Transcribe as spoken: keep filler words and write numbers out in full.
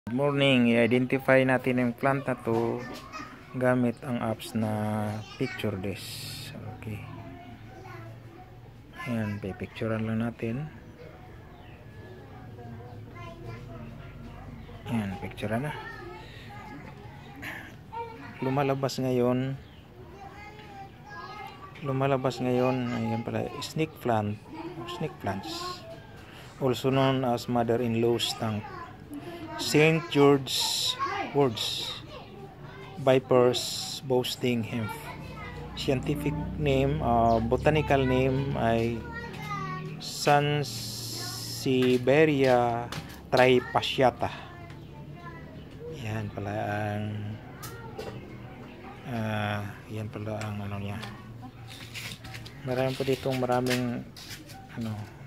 Good morning, i-identify natin yung plant na to gamit ang apps na picture this. Okay. Ayan, pipicturean lang natin. Ayan, picturean na. Lumalabas ngayon. Lumalabas ngayon, ayan pala, snake plant, snake plants. Also known as mother-in-law's tank. Saint George's words, Vipers boasting hemp. Scientific name, uh, botanical name ay Sansevieria tripasciata. Yan pala ang uh, yan pala ang ano niya. Marami po ditong maraming ano